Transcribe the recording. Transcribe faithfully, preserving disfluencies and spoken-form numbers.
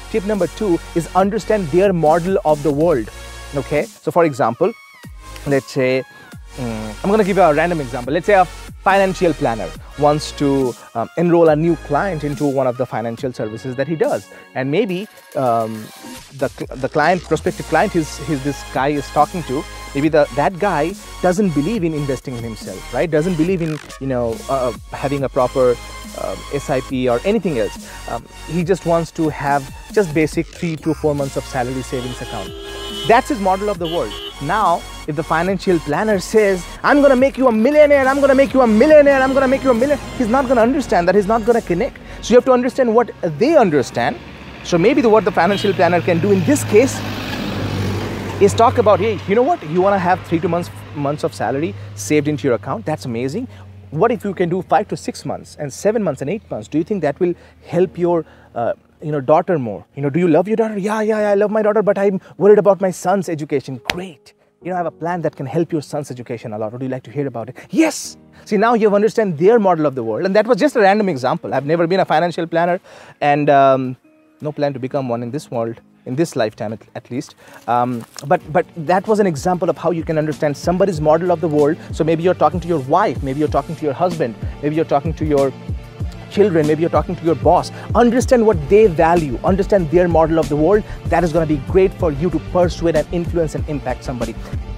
tip number two is understand their model of the world. Okay, so for example, let's say, um, I'm going to give you a random example. Let's say a financial planner wants to um, enroll a new client into one of the financial services that he does, and maybe um, the the client, prospective client, is is this guy is talking to. Maybe the that guy doesn't believe in investing in himself, right? Doesn't believe in you know uh, having a proper uh, S I P or anything else. Um, he just wants to have just basic three to four months of salary savings account. That's his model of the world. Now, if the financial planner says, I'm going to make you a millionaire, I'm going to make you a millionaire, I'm going to make you a millionaire, he's not going to understand that, he's not going to connect. So you have to understand what they understand. So maybe the, what the financial planner can do in this case is talk about, hey, you know what, you want to have three to months, months of salary saved into your account, that's amazing. What if you can do five to six months and seven months and eight months? Do you think that will help your uh, you know, daughter more? You know, do you love your daughter? Yeah, yeah, yeah, I love my daughter, but I'm worried about my son's education. Great. You know, I have a plan that can help your son's education a lot. Would you like to hear about it? Yes. See, now you have understand their model of the world. And that was just a random example. I've never been a financial planner and um, no plan to become one in this world, in this lifetime at, at least. Um, but, but that was an example of how you can understand somebody's model of the world. So maybe you're talking to your wife, maybe you're talking to your husband, maybe you're talking to your children, maybe you're talking to your boss. Understand what they value, understand their model of the world. That is going to be great for you to persuade and influence and impact somebody.